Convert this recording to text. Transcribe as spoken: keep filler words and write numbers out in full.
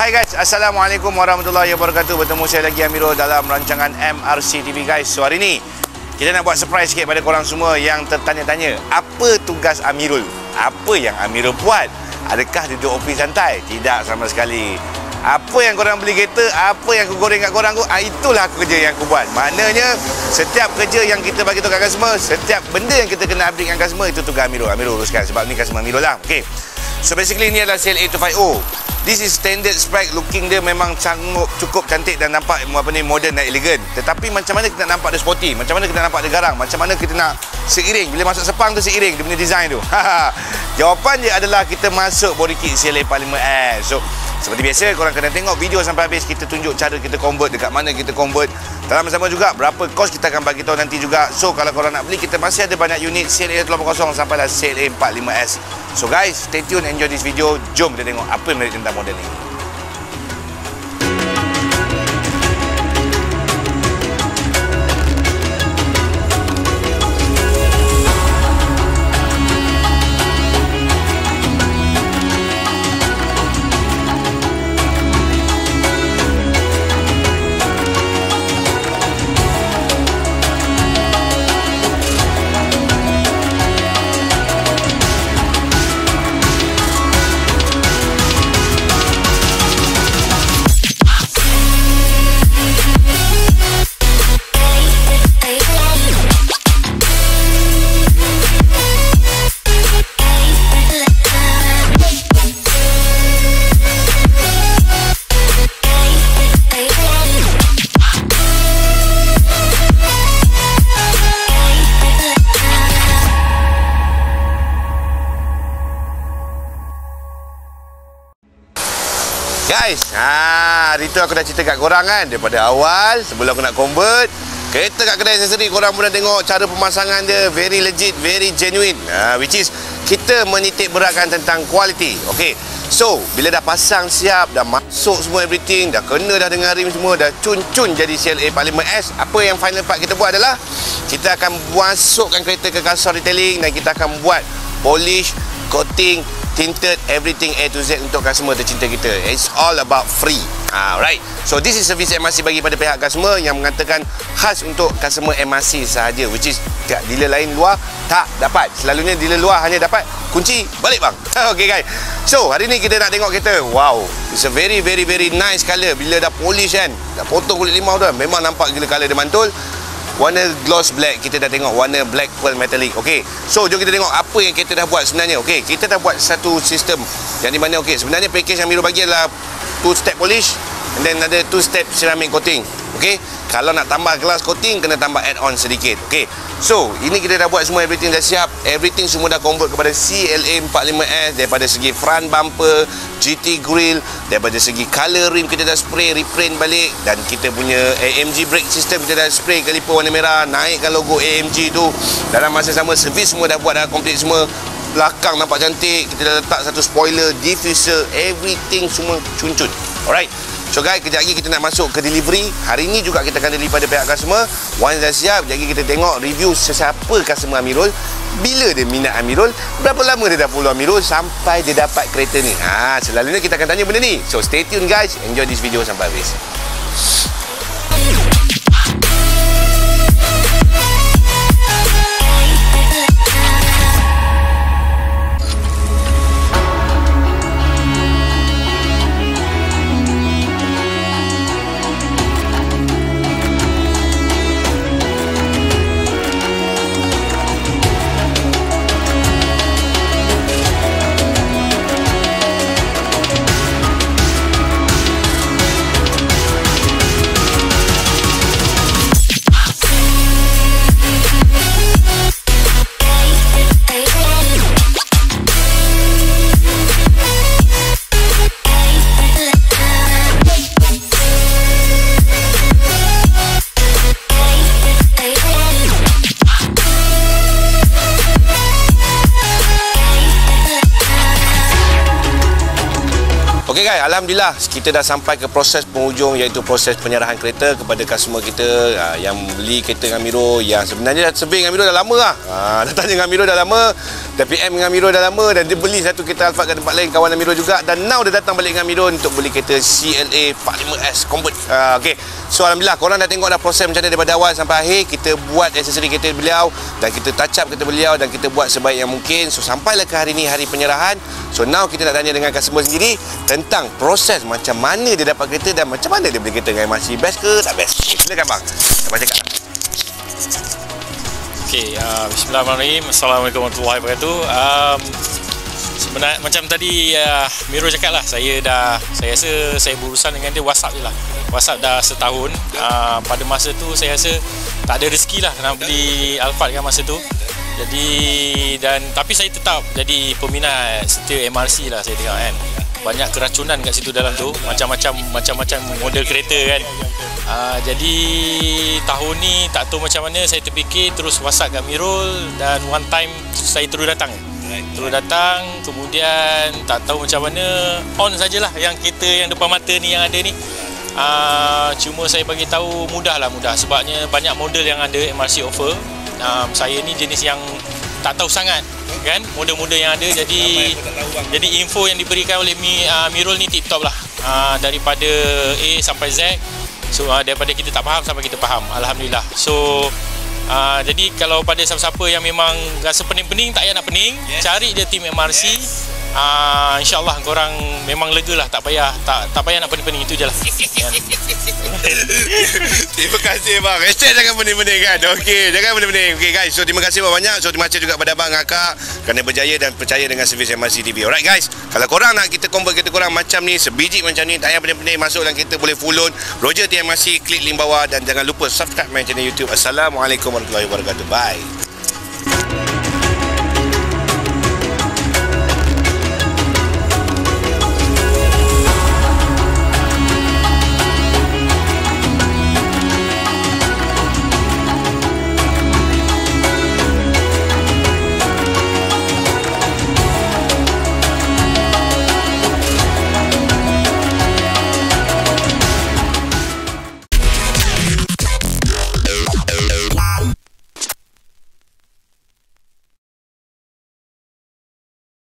Hai guys, Assalamualaikum warahmatullahi wabarakatuh. Bertemu saya lagi Amirul dalam rancangan M R C T V guys. So hari ni kita nak buat surprise sikit pada korang semua yang tertanya-tanya, apa tugas Amirul? Apa yang Amirul buat? Adakah duduk ofis santai? Tidak sama sekali. Apa yang korang beli kereta, apa yang aku goreng kat korang tu, ah, itulah aku kerja yang aku buat. Maknanya setiap kerja yang kita bagi tahu kat customer, setiap benda yang kita kena update dengan customer, itu tugas Amirul. Amirul uruskan sebab ni customer Amirul lah. Okay. So basically ni adalah C L A two fifty. This is standard spec, looking dia memang cukup, cukup cantik dan nampak apa ni, modern dan elegan. Tetapi macam mana kita nak nampak dia sporty, macam mana kita nak nampak dia garang, macam mana kita nak seiring, bila masuk Sepang tu seiring dia punya design tu. Jawapan dia adalah kita masuk body kit C L A empat puluh lima S. So seperti biasa, korang kena tengok video sampai habis. Kita tunjuk cara kita convert, dekat mana kita convert. Dalam sama juga berapa kos kita akan bagi tahu nanti juga. So kalau korang nak beli, kita masih ada banyak unit C L A delapan puluh sampailah C L A empat puluh lima S. So guys, stay tune, enjoy this video. Jom kita tengok apa yang menarik tentang model ni. Guys, ha, hari tu aku dah cerita kat korang kan, daripada awal sebelum aku nak convert kereta kat kedai aksesori, korang pun dah tengok cara pemasangan dia, very legit, very genuine, ha, which is kita menitik beratkan tentang quality. Okay, so bila dah pasang siap, dah masuk semua everything, dah kena dah dengan rim semua, dah cun-cun jadi C L A empat puluh lima S, apa yang final part kita buat adalah kita akan masukkan kereta ke kasar detailing dan kita akan buat polish, coating, tinted, everything A to Z untuk customer tercinta kita. It's all about free. Alright. So this is service M R C bagi pada pihak customer yang mengatakan khas untuk customer M R C sahaja, which is tak, dealer lain luar tak dapat. Selalunya dealer luar hanya dapat kunci balik bang. Okay guys. So hari ni kita nak tengok kereta. Wow, it's a very very very nice colour. Bila dah polish kan, dah potong kulit limau tu, memang nampak gila colour dia mantul. Warna gloss black, kita dah tengok warna black pearl metallic. Okey. So jom kita tengok apa yang kita dah buat sebenarnya. Okey, kita dah buat satu sistem yang di mana okey, sebenarnya package yang Amirul bagi adalah two step polish and then ada two step ceramic coating. Okey. Kalau nak tambah glass coating kena tambah add on sedikit. Okey. So, ini kita dah buat semua, everything dah siap. Everything semua dah convert kepada C L A empat puluh lima S daripada segi front bumper, G T grill, daripada segi color rim kita dah spray, reprint balik, dan kita punya A M G brake system kita dah spray kaliper warna merah, naikkan logo A M G tu. Dalam masa sama servis semua dah buat, dah complete semua. Belakang nampak cantik, kita dah letak satu spoiler, diffuser, everything semua cun-cun. Alright. So guys, kejap lagi kita nak masuk ke delivery. Hari ni juga kita akan deliver pada pihak customer. Once dah siap, jadi kita tengok review sesiapa customer Amirul, bila dia minat Amirul, berapa lama dia dah follow Amirul sampai dia dapat kereta ni. Ha, selalunya kita akan tanya benda ni. So stay tune guys, enjoy this video sampai habis. guys, alhamdulillah kita dah sampai ke proses penghujung, iaitu proses penyerahan kereta kepada customer kita uh, yang beli kereta dengan Miro, yang sebenarnya dah survey dengan Miro dah lama lah. Uh, dah tanya dengan Miro dah lama, dah P M dengan Miro dah lama, dan dia beli satu kereta Alphard kat tempat lain kawan Miro juga, dan now dia datang balik dengan Miro untuk beli kereta C L A empat puluh lima S Convert. Uh, Okey. So alhamdulillah korang dah tengok dah proses macam mana daripada awal sampai akhir. Kita buat aksesori kereta beliau dan kita touch up kereta beliau dan kita buat sebaik yang mungkin. So sampailah ke hari ni, hari penyerahan. So now kita nak tanya dengan customer sendiri tentang proses macam mana dia dapat kereta dan macam mana dia beli kereta dengan M R C. Best ke tak best? Okay, silakan bang. Abang cakap. Okey, uh, bismillahirrahmanirrahim. Assalamualaikum warahmatullahi wabarakatuh. Um, sebenarnya macam tadi uh, Miro cakap lah, saya dah saya rasa saya berurusan dengan dia WhatsApp je lah. WhatsApp dah setahun. Uh, pada masa tu saya rasa tak ada rezeki lah nak beli Alphard kan masa tu. Jadi dan tapi saya tetap jadi peminat setia M R C lah, saya tengok kan. Banyak keracunan kat situ dalam tu, macam-macam macam-macam model kereta kan. Uh, jadi tahun ni tak tahu macam mana saya terfikir terus WhatsApp kat Mirul, dan one time saya terus datang. Terus datang, kemudian tak tahu macam mana on sajalah yang kereta yang depan mata ni yang ada ni. Uh, cuma saya bagi tahu mudah lah mudah sebabnya banyak model yang ada M R C offer. Um, saya ni jenis yang tak tahu sangat kan model-model yang ada, jadi jadi info yang diberikan oleh Mi, uh, Mirul ni tip top lah, uh, daripada A sampai Z. So uh, daripada kita tak faham sampai kita faham, alhamdulillah. So uh, jadi kalau pada siapa-siapa yang memang rasa pening-pening tak payah nak pening, yes. Cari dia tim M R C. Yes. Uh, InsyaAllah korang memang lega lah, tak payah tak tak payah nak pening-pening, itu je lah. Terima kasih bang. Hashtag jangan pening-pening kan. Okey, jangan pening-pening. Okey guys, so terima kasih banyak. So terima kasih juga pada abang Akak kerana berjaya dan percaya dengan servis M R C T V. Alright guys, kalau korang nak kita convert kereta korang macam ni, sebiji macam ni, tak payah pening-pening, masuk dalam kereta boleh full loan. Roger T M R C, klik link bawah dan jangan lupa subscribe my channel YouTube. Assalamualaikum warahmatullahi wabarakatuh. Bye.